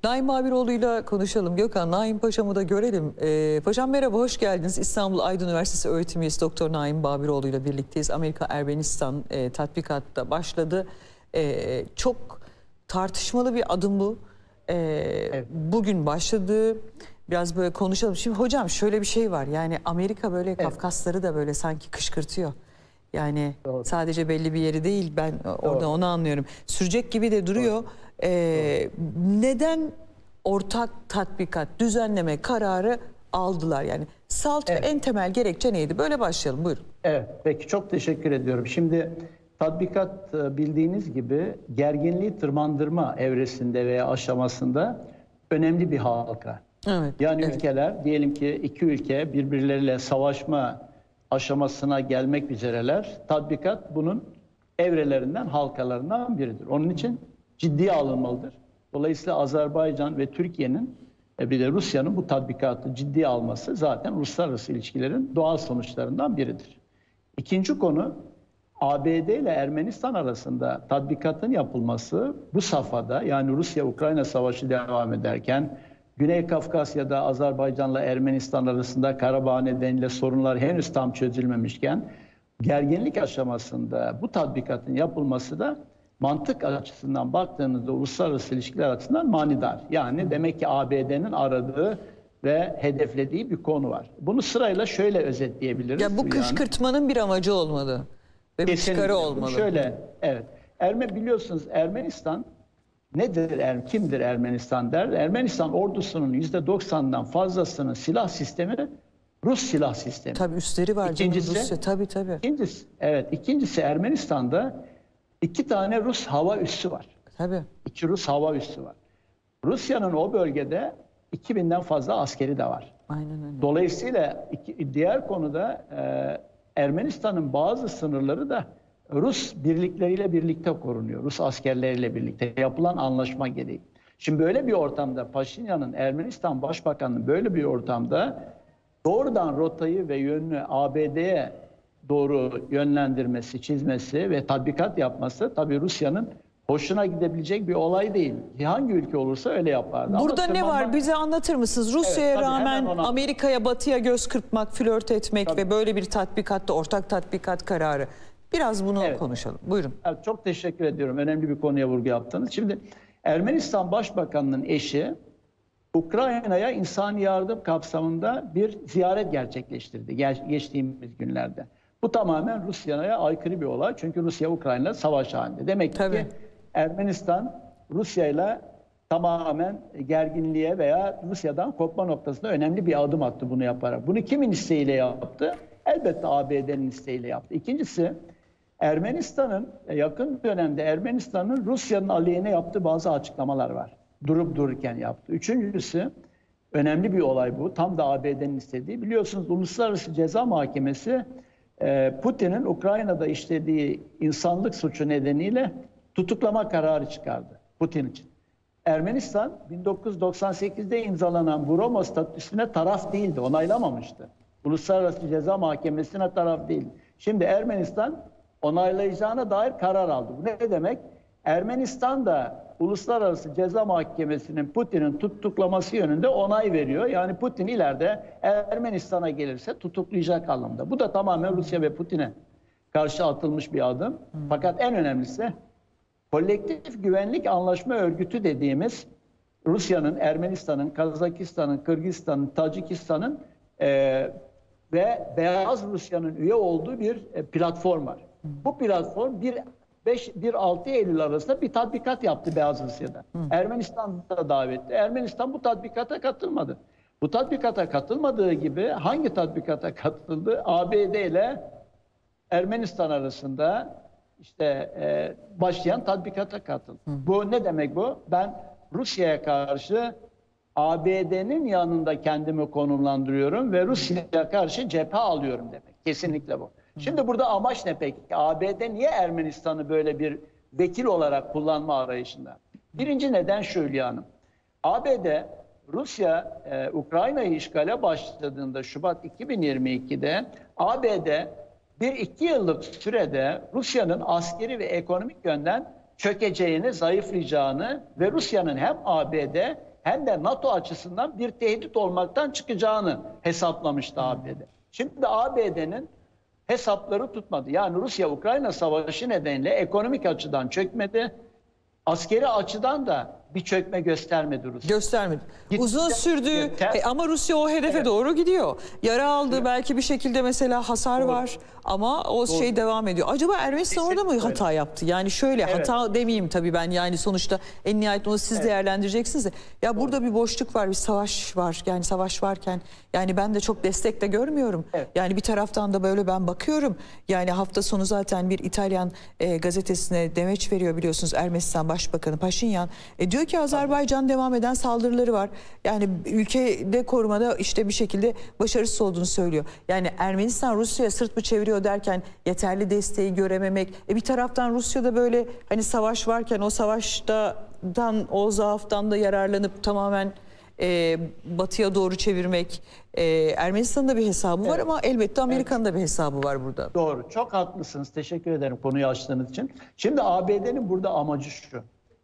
Naim Babiroğlu'yla konuşalım. Gökhan, Naim Paşa'mı da görelim. Paşam merhaba, hoş geldiniz. İstanbul Aydın Üniversitesi öğretim üyesi Doktor Naim Babiroğlu'yla birlikteyiz. Amerika-Ermenistan tatbikatta başladı. Çok tartışmalı bir adım bu. Evet. Bugün başladı. Biraz böyle konuşalım. Şimdi hocam şöyle bir şey var. Yani Amerika böyle Evet. Kafkasları da böyle sanki kışkırtıyor. Yani Doğru. sadece belli bir yeri değil, ben orada Doğru. onu anlıyorum. Sürecek gibi de duruyor. Neden ortak tatbikat, düzenleme kararı aldılar? Yani salt Evet. ve en temel gerekçe neydi? Böyle başlayalım, buyurun. Evet, peki çok teşekkür ediyorum. Şimdi tatbikat bildiğiniz gibi gerginliği tırmandırma evresinde veya aşamasında önemli bir halka. Evet. Yani evet. ülkeler, diyelim ki iki ülke birbirleriyle savaşma aşamasına gelmek üzereler. Tatbikat bunun evrelerinden, halkalarından biridir. Onun için ciddiye alınmalıdır. Dolayısıyla Azerbaycan ve Türkiye'nin bir de Rusya'nın bu tatbikatı ciddiye alması zaten uluslararası ilişkilerin doğal sonuçlarından biridir. İkinci konu, ABD ile Ermenistan arasında tatbikatın yapılması bu safhada, yani Rusya-Ukrayna savaşı devam ederken Güney Kafkasya'da Azerbaycan'la Ermenistan arasında Karabağ nedeniyle sorunlar henüz tam çözülmemişken gerginlik aşamasında bu tatbikatın yapılması da mantık açısından baktığınızda uluslararası ilişkiler açısından manidar. Yani demek ki ABD'nin aradığı ve hedeflediği bir konu var. Bunu sırayla şöyle özetleyebiliriz. Ya bu kışkırtmanın bir amacı olmalı ve bir çıkarı olmalı. Şöyle, evet. Biliyorsunuz Ermenistan nedir? Kimdir Ermenistan der? Ermenistan ordusunun %90'dan fazlasının silah sistemi Rus silah sistemi. Tabii üstleri var canım, Rusya. Tabii. İkincisi Ermenistan'da 2 tane Rus hava üssü var. Tabii. 2 Rus hava üssü var. Rusya'nın o bölgede 2000'den fazla askeri de var. Aynen öyle. Dolayısıyla diğer konuda Ermenistan'ın bazı sınırları da Rus birlikleriyle birlikte korunuyor. Rus askerleriyle birlikte yapılan anlaşma gereği. Şimdi böyle bir ortamda Paşinyan'ın, Ermenistan Başbakanı'nın böyle bir ortamda doğrudan rotayı ve yönünü ABD'ye doğru yönlendirmesi, çizmesi ve tatbikat yapması tabii Rusya'nın hoşuna gidebilecek bir olay değil. Hangi ülke olursa öyle yapardı. Burada ne var? Bize anlatır mısınız? Rusya'ya rağmen Amerika'ya, Batı'ya göz kırpmak, flört etmek ve böyle bir tatbikatta, ortak tatbikat kararı. Biraz bunu konuşalım. Buyurun. Evet, çok teşekkür ediyorum. Önemli bir konuya vurgu yaptınız. Şimdi Ermenistan Başbakanı'nın eşi Ukrayna'ya insani yardım kapsamında bir ziyaret gerçekleştirdi geçtiğimiz günlerde. Bu tamamen Rusya'ya aykırı bir olay. Çünkü Rusya Ukrayna savaş halinde. Demek ki Ermenistan Rusya'yla tamamen gerginliğe veya Rusya'dan kopma noktasında önemli bir adım attı bunu yaparak. Bunu kimin isteğiyle yaptı? Elbette ABD'nin isteğiyle yaptı. İkincisi, Ermenistan'ın yakın dönemde Ermenistan'ın Rusya'nın aleyhine yaptığı bazı açıklamalar var. Durup dururken yaptı. Üçüncüsü, önemli bir olay bu. Tam da ABD'nin istediği. Biliyorsunuz Uluslararası Ceza Mahkemesi Putin'in Ukrayna'da işlediği insanlık suçu nedeniyle tutuklama kararı çıkardı Putin için. Ermenistan 1998'de imzalanan bu Roma statüsüne taraf değildi, onaylamamıştı. Uluslararası Ceza Mahkemesi'ne taraf değil. Şimdi Ermenistan onaylayacağına dair karar aldı. Bu ne demek? Ermenistan da Uluslararası Ceza Mahkemesi'nin Putin'in tutuklaması yönünde onay veriyor. Yani Putin ileride Ermenistan'a gelirse tutuklayacak anlamda. Bu da tamamen Rusya ve Putin'e karşı atılmış bir adım. Fakat en önemlisi Kolektif Güvenlik Anlaşma Örgütü dediğimiz Rusya'nın, Ermenistan'ın, Kazakistan'ın, Kırgızistan'ın, Tacikistan'ın ve Beyaz Rusya'nın üye olduğu bir platform var. Bu platform 1-6 Eylül arasında bir tatbikat yaptı Beyaz Rusya'da. Ermenistan'da davetli. Ermenistan bu tatbikata katılmadı. Bu tatbikata katılmadığı gibi hangi tatbikata katıldı? ABD ile Ermenistan arasında başlayan tatbikata katıldı. Bu ne demek bu? Ben Rusya'ya karşı ABD'nin yanında kendimi konumlandırıyorum ve Rusya'ya karşı cephe alıyorum demek. Kesinlikle bu. Şimdi burada amaç ne peki? ABD niye Ermenistan'ı böyle bir vekil olarak kullanma arayışında? Birinci neden şu Hülya Hanım. ABD, Rusya Ukrayna'yı işgale başladığında Şubat 2022'de ABD 1-2 yıllık sürede Rusya'nın askeri ve ekonomik yönden çökeceğini, zayıflayacağını ve Rusya'nın hem ABD hem de NATO açısından bir tehdit olmaktan çıkacağını hesaplamıştı ABD. Şimdi ABD'nin hesapları tutmadı. Yani Rusya-Ukrayna savaşı nedeniyle ekonomik açıdan çökmedi. Askeri açıdan da bir çökme göstermedi Rusya. Göstermedi. Uzun sürdü ama Rusya o hedefe doğru gidiyor. Yara aldı, belki bir şekilde mesela hasar var ama o şey devam ediyor. Acaba Ermenistan orada mı hata yaptı? Yani şöyle hata demeyeyim tabii ben, yani sonuçta en nihayet onu siz değerlendireceksiniz de. Ya burada bir boşluk var, bir savaş var. Yani savaş varken yani ben de çok destek de görmüyorum. Yani bir taraftan da böyle ben bakıyorum. Yani hafta sonu zaten bir İtalyan gazetesine demeç veriyor biliyorsunuz Ermenistan Başbakanı Paşinyan. Diyor ki Azerbaycan devam eden saldırıları var. Yani ülkede korumada işte bir şekilde başarısız olduğunu söylüyor. Yani Ermenistan Rusya'ya sırt mı çeviriyor derken yeterli desteği görememek. Bir taraftan Rusya'da böyle hani savaş varken o savaştan, o zaaftan da yararlanıp tamamen batıya doğru çevirmek. Ermenistan'ın da bir hesabı var ama elbette Amerika'nın da bir hesabı var burada. Doğru. Çok haklısınız. Teşekkür ederim konuyu açtığınız için. Şimdi ABD'nin burada amacı şu.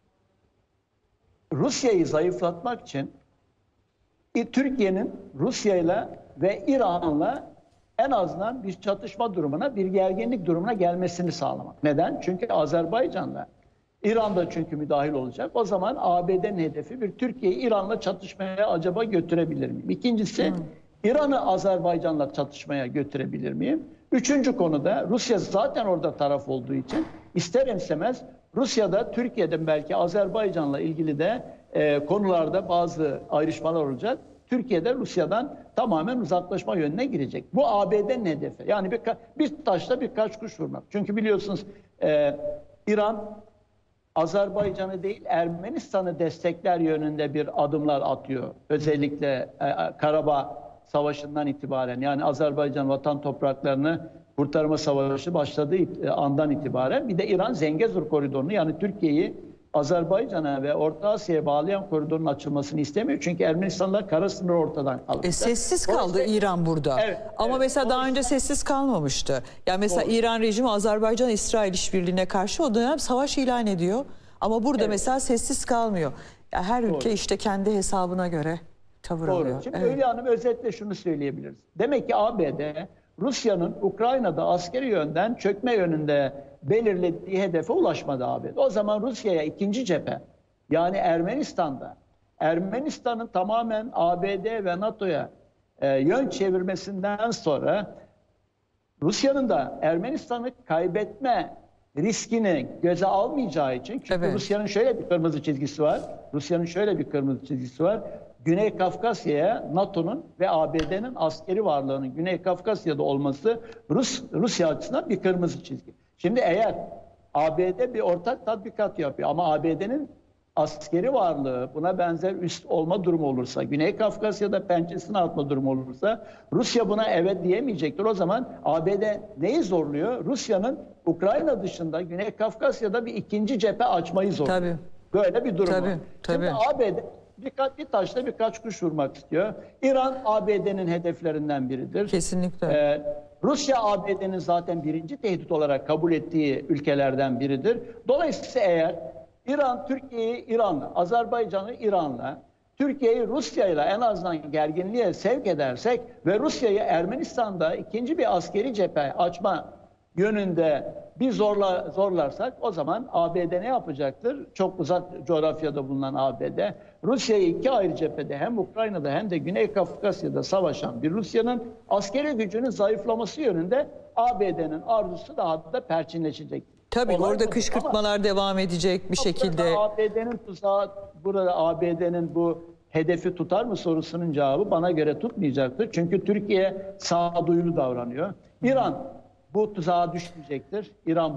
Rusya'yı zayıflatmak için Türkiye'nin Rusya'yla ve İran'la en azından bir çatışma durumuna, bir gerginlik durumuna gelmesini sağlamak. Neden? Çünkü Azerbaycan'la İran'da çünkü müdahil olacak. O zaman ABD'nin hedefi bir Türkiye'yi İran'la çatışmaya acaba götürebilir miyim? İkincisi İran'ı Azerbaycan'la çatışmaya götürebilir miyim? Üçüncü konuda Rusya zaten orada taraf olduğu için ister istemez Rusya'da Türkiye'den belki Azerbaycan'la ilgili de konularda bazı ayrışmalar olacak. Türkiye'de Rusya'dan tamamen uzaklaşma yönüne girecek. Bu ABD'nin hedefi. Yani bir taşla birkaç kuş vurmak. Çünkü biliyorsunuz İran Azerbaycan'ı değil Ermenistan'ı destekler yönünde bir adımlar atıyor. Özellikle Karabağ Savaşı'ndan itibaren, yani Azerbaycan vatan topraklarını kurtarma savaşı başladığı andan itibaren bir de İran Zengezur koridorunu, yani Türkiye'yi Azerbaycan'a ve Orta Asya'ya bağlayan koridorun açılmasını istemiyor. Çünkü Ermenistan'la kara sınırı ortadan kaldı. Sessiz kaldı İran burada. Ama mesela daha önce sessiz kalmamıştı. Yani mesela İran rejimi Azerbaycan-İsrail işbirliğine karşı o dönem savaş ilan ediyor. Ama burada mesela sessiz kalmıyor. Yani her ülke işte kendi hesabına göre tavır alıyor. Şimdi Hülya Hanım, özetle şunu söyleyebiliriz. Demek ki ABD Rusya'nın Ukrayna'da askeri yönden çökme yönünde belirlediği hedefe ulaşmadı ABD. O zaman Rusya'ya ikinci cephe, yani Ermenistan'da, Ermenistan'ın tamamen ABD ve NATO'ya yön çevirmesinden sonra Rusya'nın da Ermenistan'ı kaybetme riskini göze almayacağı için, çünkü Rusya'nın şöyle bir kırmızı çizgisi var. Güney Kafkasya'ya NATO'nun ve ABD'nin askeri varlığının Güney Kafkasya'da olması Rusya açısından bir kırmızı çizgi. Şimdi eğer ABD bir ortak tatbikat yapıyor ama ABD'nin askeri varlığı buna benzer üst olma durumu olursa, Güney Kafkasya'da pençesini atma durumu olursa Rusya buna evet diyemeyecektir. O zaman ABD neyi zorluyor? Rusya'nın Ukrayna dışında Güney Kafkasya'da bir ikinci cephe açmayı zorluyor. Tabii. Böyle bir durum var. Tabii. Şimdi ABD bir taşla birkaç kuş vurmak istiyor. İran ABD'nin hedeflerinden biridir. Kesinlikle. Rusya ABD'nin zaten birinci tehdit olarak kabul ettiği ülkelerden biridir. Dolayısıyla eğer İran Türkiye'yi İran'la, Azerbaycan'ı İran'la, Türkiye'yi Rusya'yla en azından gerginliğe sevk edersek ve Rusya'yı Ermenistan'da ikinci bir askeri cephe açma yönünde bir zorlarsak, o zaman ABD ne yapacaktır? Çok uzak coğrafyada bulunan ABD, Rusya'yı iki ayrı cephede hem Ukrayna'da hem de Güney Kafkasya'da savaşan bir Rusya'nın askeri gücünün zayıflaması yönünde ABD'nin arzusu daha da perçinleşecek. Tabii orada kışkırtmalar devam edecek bir şekilde. ABD'nin tuzağı, burada ABD'nin bu hedefi tutar mı sorusunun cevabı bana göre tutmayacaktır. Çünkü Türkiye sağduyulu davranıyor. İran bu tuzağa düşmeyecektir.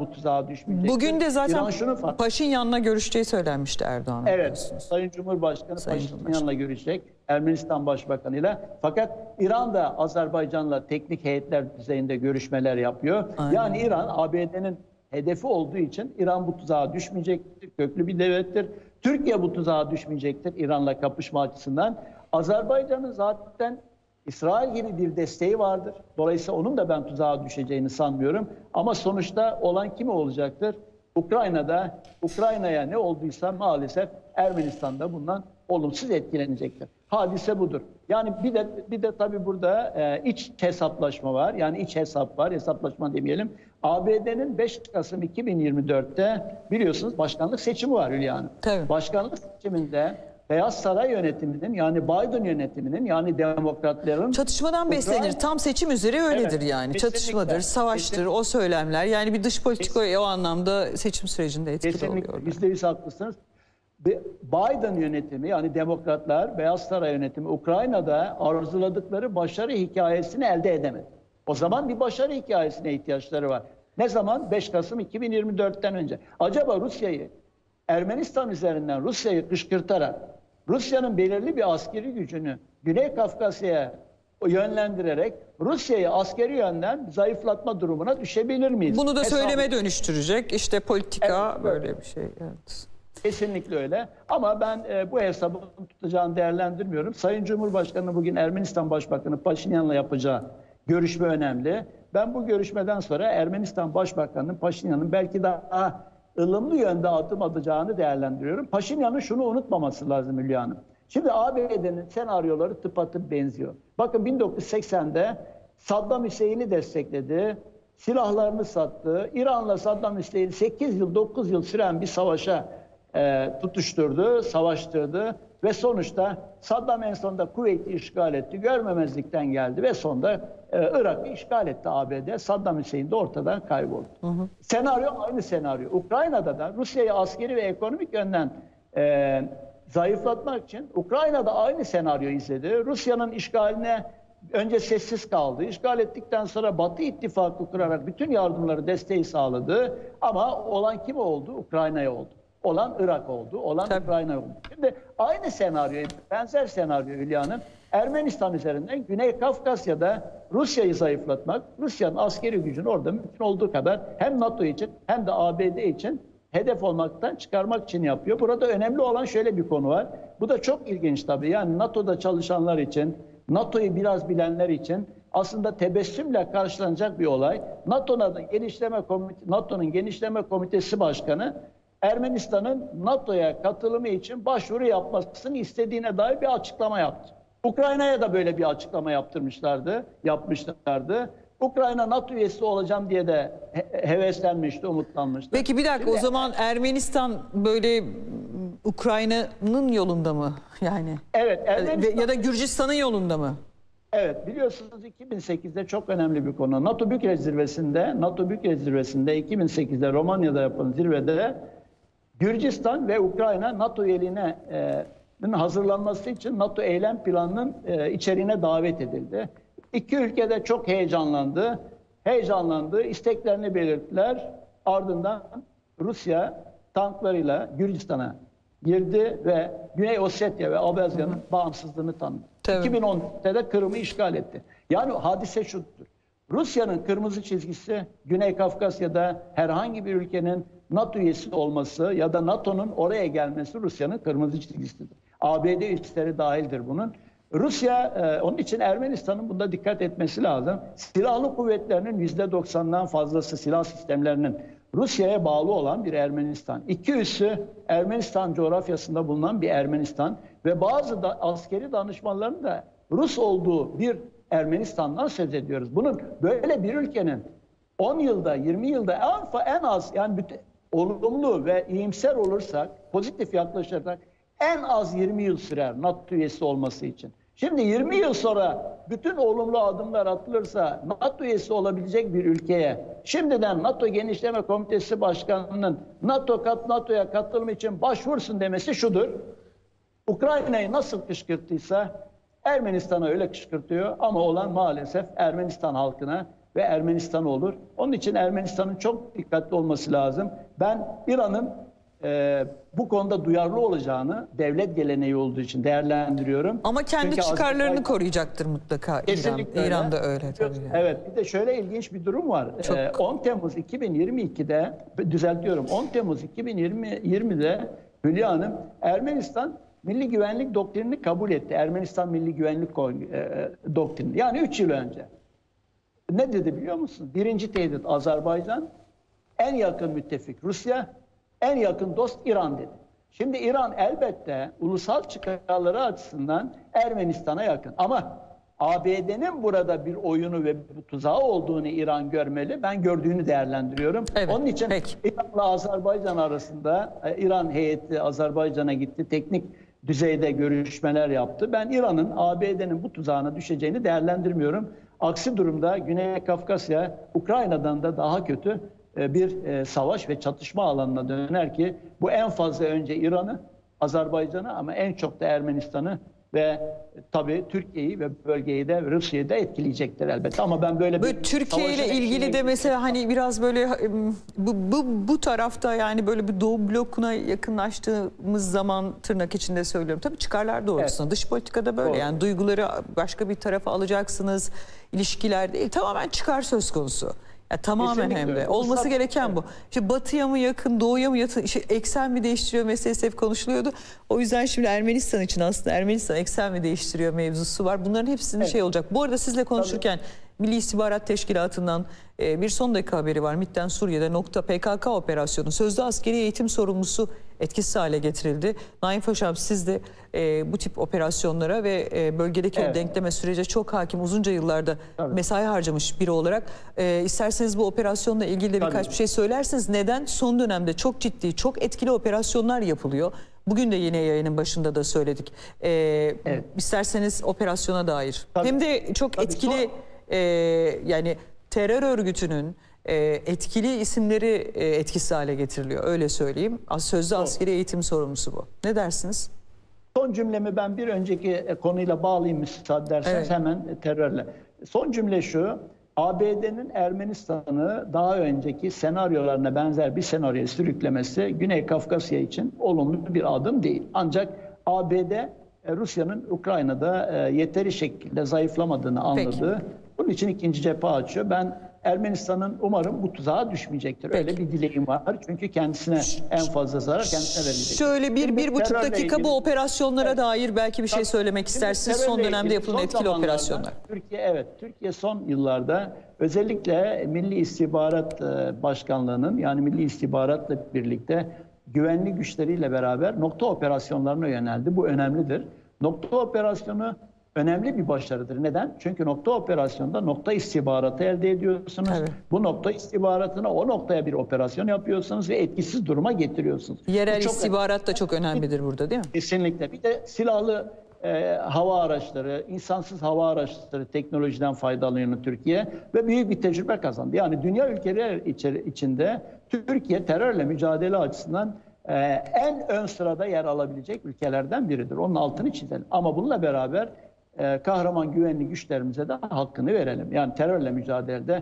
Bugün de zaten Paşinyan'la görüşeceği söylenmişti Erdoğan'ın. Evet, Sayın Cumhurbaşkanı Paşinyan'la görüşecek, Ermenistan Başbakanı'yla. Fakat İran da Azerbaycan'la teknik heyetler düzeyinde görüşmeler yapıyor. Aynen. Yani İran ABD'nin hedefi olduğu için İran bu tuzağa düşmeyecektir. Köklü bir devlettir. Türkiye bu tuzağa düşmeyecektir İran'la kapışma açısından. Azerbaycan'ın zaten İsrail gibi bir desteği vardır. Dolayısıyla onun da ben tuzağa düşeceğini sanmıyorum. Ama sonuçta olan kimi olacaktır? Ukrayna'ya ne olduysa maalesef Ermenistan'da bundan olumsuz etkilenecektir. Hadise budur. Yani bir de tabii burada iç hesaplaşma var. Yani iç hesap var. Hesaplaşma demeyelim. ABD'nin 5 Kasım 2024'te biliyorsunuz başkanlık seçimi var Hülya Hanım. Tabii. Başkanlık seçiminde Beyaz Saray yönetiminin yani Biden yönetiminin yani demokratların Çatışmadan beslenir. Tam seçim üzere öyledir Evet, yani. kesinlikle. Çatışmadır, savaştır, Kesinlikle. o söylemler. Yani bir dış politika o anlamda seçim sürecinde etkili kesinlikle oluyor. %100 haklısınız. Biden yönetimi yani demokratlar, Beyaz Saray yönetimi Ukrayna'da arzuladıkları başarı hikayesini elde edemedi. O zaman bir başarı hikayesine ihtiyaçları var. Ne zaman? 5 Kasım 2024'ten önce. Acaba Rusya'yı, Ermenistan üzerinden Rusya'yı kışkırtarak, Rusya'nın belirli bir askeri gücünü Güney Kafkasya'ya yönlendirerek Rusya'yı askeri yönden zayıflatma durumuna düşebilir miyiz? Bunu da Hesabı- söyleme dönüştürecek. İşte politika Evet, böyle bir şey. Evet. Kesinlikle öyle. Ama ben bu hesabı tutacağını değerlendirmiyorum. Sayın Cumhurbaşkanı bugün Ermenistan Başbakanı Paşinyan'la yapacağı görüşme önemli. Ben bu görüşmeden sonra Ermenistan Başbakanı'nın Paşinyan'ın belki daha ılımlı yönde adım atacağını değerlendiriyorum. Paşinyan'ın şunu unutmaması lazım Hülya Hanım. Şimdi ABD'nin senaryoları tıpatıp benziyor. Bakın 1980'de Saddam Hüseyin'i destekledi. Silahlarını sattı. İran'la Saddam Hüseyin 8 yıl 9 yıl süren bir savaşa tutuşturdu, savaştırdı ve sonuçta Saddam en sonunda Kuveyt'i işgal etti. Görmemezlikten geldi ve sonunda Irak'ı işgal etti ABD. Saddam Hüseyin de ortadan kayboldu. Senaryo aynı senaryo. Ukrayna'da da Rusya'yı askeri ve ekonomik yönden zayıflatmak için Ukrayna'da aynı senaryo izledi. Rusya'nın işgaline önce sessiz kaldı. İşgal ettikten sonra Batı ittifakı kurarak bütün yardımları, desteği sağladı. Ama olan kim oldu? Ukrayna'ya oldu. Olan Irak oldu. Olan Tabii. Ukrayna oldu. Şimdi aynı senaryo, benzer senaryo Hülya Hanım. Ermenistan üzerinden Güney Kafkasya'da Rusya'yı zayıflatmak, Rusya'nın askeri gücünü orada mümkün olduğu kadar hem NATO için hem de ABD için hedef olmaktan çıkarmak için yapıyor. Burada önemli olan şöyle bir konu var. Bu da çok ilginç tabii. Yani NATO'da çalışanlar için, NATO'yu biraz bilenler için aslında tebessümle karşılanacak bir olay. NATO'nun Genişleme Komitesi Başkanı Ermenistan'ın NATO'ya katılımı için başvuru yapmasını istediğine dair bir açıklama yaptı. Ukrayna'ya da böyle bir açıklama yapmışlardı. Ukrayna NATO üyesi olacağım diye de heveslenmişti, umutlanmıştı. Peki bir dakika, o zaman Ermenistan böyle Ukrayna'nın yolunda mı yani? Evet, Ermenistan... Ya da Gürcistan'ın yolunda mı? Evet, biliyorsunuz 2008'de çok önemli bir konu. NATO Bükreş Zirvesi'nde 2008'de Romanya'da yapılan zirvede Gürcistan ve Ukrayna NATO üyeliğine hazırlanması için NATO eylem planının içeriğine davet edildi. İki ülke de çok heyecanlandı, isteklerini belirttiler. Ardından Rusya tanklarıyla Gürcistan'a girdi ve Güney Ossetya ve Abhazya'nın bağımsızlığını tanıdı. Tabii. 2010'da da Kırım'ı işgal etti. Yani hadise şudur. Rusya'nın kırmızı çizgisi Güney Kafkasya'da herhangi bir ülkenin NATO üyesi olması ya da NATO'nun oraya gelmesi Rusya'nın kırmızı çizgisidir. ABD üsleri dahildir bunun. Rusya, onun için Ermenistan'ın bunda dikkat etmesi lazım. Silahlı kuvvetlerinin %90'dan fazlası silah sistemlerinin Rusya'ya bağlı olan bir Ermenistan. İki üssü Ermenistan coğrafyasında bulunan bir Ermenistan ve bazı da askeri danışmanların da Rus olduğu bir Ermenistan'dan söz ediyoruz. Bunun böyle bir ülkenin 10 yılda, 20 yılda en az yani bütün, olumlu ve iyimser olursak, pozitif yaklaşırsak en az 20 yıl sürer NATO üyesi olması için. Şimdi 20 yıl sonra bütün olumlu adımlar atılırsa NATO üyesi olabilecek bir ülkeye şimdiden NATO Genişleme Komitesi Başkanı'nın NATO'ya katılım için başvursun demesi şudur. Ukrayna'yı nasıl kışkırttıysa Ermenistan'a öyle kışkırtıyor ama olan maalesef Ermenistan halkına ve Ermenistan olur. Onun için Ermenistan'ın çok dikkatli olması lazım. Ben İran'ın bu konuda duyarlı olacağını devlet geleneği olduğu için değerlendiriyorum. Ama kendi Çünkü çıkarlarını koruyacaktır mutlaka İran. İran'da öyle tabii. Evet, bir de şöyle ilginç bir durum var. 10 Temmuz 2022'de düzeltiyorum. 10 Temmuz 2020'de Hülya Hanım Ermenistan Milli Güvenlik Doktrinini kabul etti. Ermenistan Milli Güvenlik Doktrini. Yani 3 yıl önce. Ne dedi biliyor musun? Birinci tehdit Azerbaycan, en yakın müttefik Rusya, en yakın dost İran dedi. Şimdi İran elbette ulusal çıkarları açısından Ermenistan'a yakın. Ama ABD'nin burada bir oyunu ve bu tuzağı olduğunu İran görmeli. Ben gördüğünü değerlendiriyorum. Evet, Onun için peki. İran'la Azerbaycan arasında İran heyeti Azerbaycan'a gitti. Teknik düzeyde görüşmeler yaptı. Ben İran'ın ABD'nin bu tuzağına düşeceğini değerlendirmiyorum. Aksi durumda Güney Kafkasya Ukrayna'dan da daha kötü bir savaş ve çatışma alanına döner ki bu en fazla önce İran'ı, Azerbaycan'ı ama en çok da Ermenistan'ı ve tabii Türkiye'yi ve bölgeyi de Rusya'yı da etkileyecektir elbette. Ama ben böyle bir Türkiye ile ilgili de mesela hani biraz böyle bu tarafta yani böyle bir Doğu blokuna yakınlaştığımız zaman tırnak içinde söylüyorum. Tabii çıkarlar doğrultusunda. Evet. Dış politikada böyle. Doğru. Yani duyguları başka bir tarafa alacaksınız. İlişkiler değil. Tamamen çıkar söz konusu. Ya tamamen kesinlikle hem de. Olması gereken bu. İşte batıya mı yakın, doğuya mı yakın, işte eksen mi değiştiriyor meselesi hep konuşuluyordu. O yüzden şimdi Ermenistan için aslında Ermenistan eksen mi değiştiriyor mevzusu var. Bunların hepsinin şey olacak. Bu arada sizle konuşurken Milli İstihbarat Teşkilatı'ndan bir son dakika haberi var. MİT'ten Suriye'de PKK operasyonu. Sözde askeri eğitim sorumlusu etkisiz hale getirildi. Naim Paşam siz de bu tip operasyonlara ve bölgedeki o denkleme sürece çok hakim, uzunca yıllarda mesai harcamış biri olarak isterseniz bu operasyonla ilgili de birkaç bir şey söylersiniz. Neden? Son dönemde çok ciddi, çok etkili operasyonlar yapılıyor. Bugün de yine yayının başında da söyledik. İsterseniz operasyona dair. Hem de çok etkili yani terör örgütünün etkili isimleri etkisiz hale getiriliyor. Öyle söyleyeyim. Sözde askeri eğitim sorumlusu bu. Ne dersiniz? Son cümlemi ben bir önceki konuyla bağlayayım müsaade ederseniz hemen terörle. Son cümle şu. ABD'nin Ermenistan'ı daha önceki senaryolarına benzer bir senaryoya sürüklemesi Güney Kafkasya için olumlu bir adım değil. Ancak ABD Rusya'nın Ukrayna'da yeteri şekilde zayıflamadığını anladı. Bunun için ikinci cephe açıyor. Ben Ermenistan'ın umarım bu tuzağa düşmeyecektir. Öyle bir dileğim var. Çünkü kendisine en fazla zarar kendisine verilecek. Şöyle bir buçuk dakika ilgili, bu operasyonlara dair belki bir şey söylemek istersiniz. Son dönemde yapılan etkili operasyonlar. Türkiye son yıllarda özellikle Milli İstihbarat Başkanlığı'nın yani Milli İstihbarat'la birlikte güvenlik güçleriyle beraber nokta operasyonlarına yöneldi. Bu önemlidir. Nokta operasyonu önemli bir başarıdır. Neden? Çünkü nokta operasyonda nokta istihbaratı elde ediyorsunuz. Evet. Bu nokta istihbaratına o noktaya bir operasyon yapıyorsunuz ve etkisiz duruma getiriyorsunuz. Yerel istihbarat da çok önemlidir burada değil mi? Kesinlikle. Bir de silahlı hava araçları, insansız hava araçları teknolojiden faydalanıyor Türkiye ve büyük bir tecrübe kazandı. Yani dünya ülkeleri içinde Türkiye terörle mücadele açısından en ön sırada yer alabilecek ülkelerden biridir. Onun altını çizelim. Ama bununla beraber kahraman güvenlik güçlerimize de hakkını verelim. Yani terörle mücadelede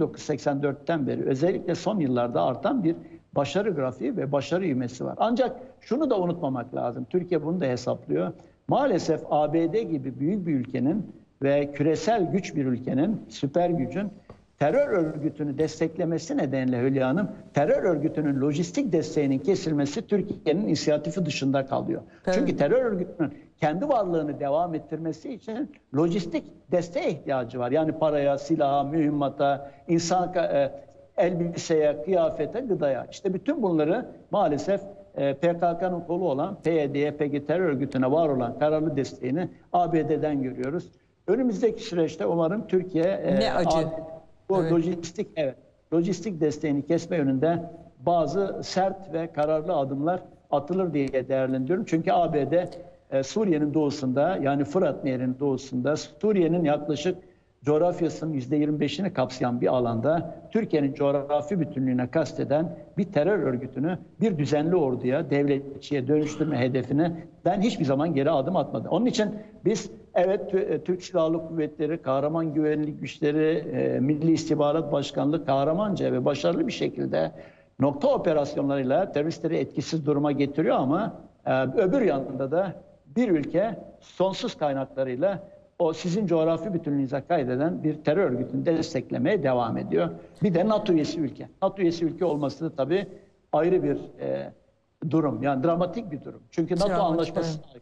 1984'ten beri özellikle son yıllarda artan bir başarı grafiği ve başarı ivmesi var. Ancak şunu da unutmamak lazım. Türkiye bunu da hesaplıyor. Maalesef ABD gibi büyük bir ülkenin ve küresel güç bir ülkenin, süper gücün terör örgütünü desteklemesi nedeniyle Hülya Hanım, terör örgütünün lojistik desteğinin kesilmesi Türkiye'nin inisiyatifi dışında kalıyor. Evet. Çünkü terör örgütünün kendi varlığını devam ettirmesi için lojistik desteğe ihtiyacı var. Yani paraya, silaha, mühimmata, insan elbiseye, kıyafete, gıdaya. İşte bütün bunları maalesef PKK'nın kolu olan PYD, YPG terör örgütüne var olan kararlı desteğini ABD'den görüyoruz. Önümüzdeki süreçte umarım Türkiye ne acı. Bu lojistik desteğini kesme yönünde bazı sert ve kararlı adımlar atılır diye değerlendiriyorum. Çünkü ABD Suriye'nin doğusunda yani Fırat Nehri'nin doğusunda Suriye'nin yaklaşık coğrafyasının %25'ini kapsayan bir alanda Türkiye'nin coğrafi bütünlüğüne kasteden bir terör örgütünü bir düzenli orduya, devletçiye dönüştürme hedefine ben hiçbir zaman geri adım atmadım. Onun için biz Türk Silahlı Kuvvetleri, kahraman güvenlik güçleri, Milli İstihbarat Başkanlığı kahramanca ve başarılı bir şekilde nokta operasyonlarıyla teröristleri etkisiz duruma getiriyor ama öbür yanında da bir ülke sonsuz kaynaklarıyla o sizin coğrafi bütünlüğünüze kaydeden bir terör örgütünü desteklemeye devam ediyor. Bir de NATO üyesi ülke. NATO üyesi ülke olması da tabii ayrı bir durum. Yani dramatik bir durum. Çünkü NATO anlaşması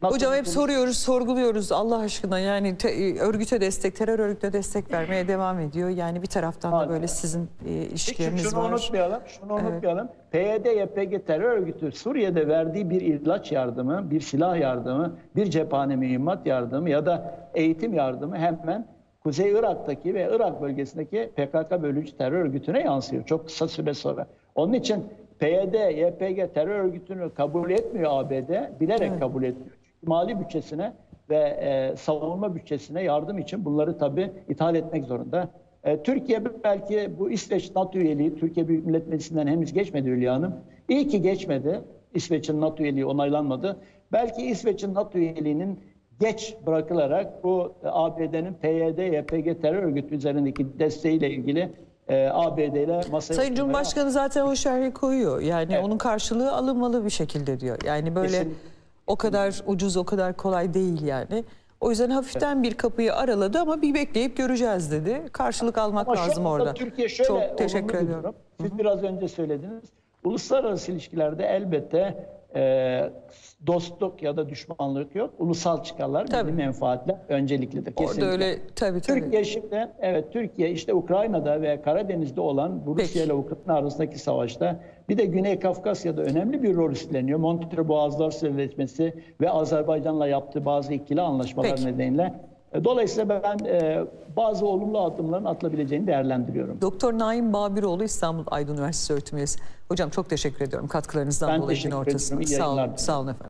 Hocam hep NATO'nun soruyoruz, sorguluyoruz Allah aşkına. Yani örgüte destek, terör örgütüne destek vermeye devam ediyor. Yani bir taraftan da böyle sizin ilişkileriniz şunu var. unutmayalım. PYD-YPG terör örgütü Suriye'de verdiği bir ilaç yardımı, bir silah yardımı, bir cephane mühimmat yardımı ya da eğitim yardımı hemen Kuzey Irak'taki ve Irak bölgesindeki PKK bölücü terör örgütüne yansıyor çok kısa süre sonra. Onun için PYD-YPG terör örgütünü kabul etmiyor ABD, bilerek kabul etmiyor. Çünkü mali bütçesine ve savunma bütçesine yardım için bunları tabii ithal etmek zorunda. Türkiye belki bu İsveç NATO üyeliği, Türkiye Büyük Millet Meclisi'nden henüz geçmedi Hülya Hanım. İyi ki geçmedi. İsveç'in NATO üyeliği onaylanmadı. Belki İsveç'in NATO üyeliğinin geç bırakılarak bu ABD'nin PYD-YPG terör örgütü üzerindeki desteğiyle ilgili ABD ile masaya... Sayın Cumhurbaşkanı zaten o şerhi koyuyor. Yani onun karşılığı alınmalı bir şekilde diyor. Yani böyle Kesinlikle. o kadar ucuz, o kadar kolay değil yani. O yüzden hafiften bir kapıyı araladı ama bir bekleyip göreceğiz dedi. Karşılık almak Ama lazım şu anda orada. Türkiye şöyle Çok teşekkür olumlu bir ediyorum. durum. Siz biraz önce söylediniz. Uluslararası ilişkilerde elbette dostluk ya da düşmanlık yok. Ulusal çıkarlar, milli menfaatler önceliklidir. Kesinlikle. Orada öyle tabii. Türkiye şimdi, Türkiye işte Ukrayna'da ve Karadeniz'de olan bu Rusya ile Ukrayna arasındaki savaşta bir de Güney Kafkasya'da önemli bir rol üstleniyor. Montreux Boğazlar Sözleşmesi ve Azerbaycan'la yaptığı bazı ikili anlaşmalar nedeniyle. Dolayısıyla ben bazı olumlu adımların atılabileceğini değerlendiriyorum. Doktor Naim Babiroğlu, İstanbul Aydın Üniversitesi öğretim üyesi. Hocam çok teşekkür ediyorum katkılarınızdan dolayı. Ben teşekkür ederim. İyi yayınlar. Sağ olun efendim.